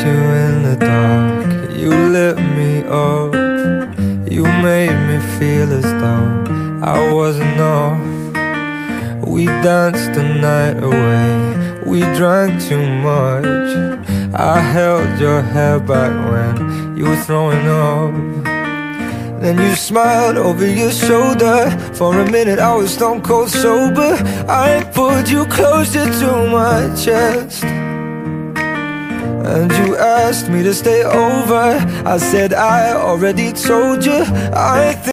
you in the dark, you lit me up. You made me feel as though I wasn't off. We danced the night away, we drank too much. I held your hair back when you were throwing up. Then you smiled over your shoulder. For a minute I was stone cold sober. I pulled you closer to my chest, and you asked me to stay over. I said I already told you. I think